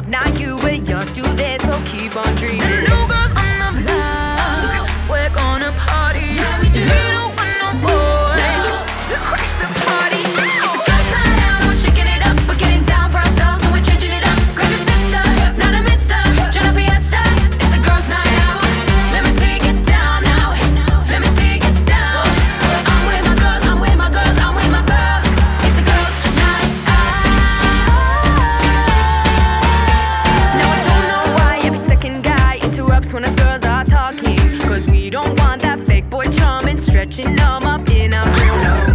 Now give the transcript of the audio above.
love. Not you, but yours do this, so keep on dreaming. The new girls on the block, we're gonna party. Yeah, we do. We don't want no boys to crash the party. It's a girls' night out, we're shaking it up. We're getting down for ourselves, so we're changing it up. Grab your sister, not a mister, join a fiesta. It's a girls' night out. Let me see you get down now. Let me see you get down. I'm with my girls, I'm with my girls, I'm with my girls. It's a girls' night out. Now I don't know why every second guy interrupts when us girls are talking. Cause we don't want that fake boy charming, stretching them up in our real no.